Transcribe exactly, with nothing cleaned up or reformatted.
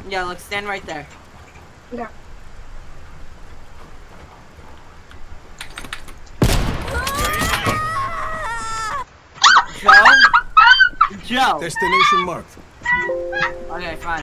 Yeah, look, stand right there. Yeah. Joe? Joe! Destination marked. Okay, fine.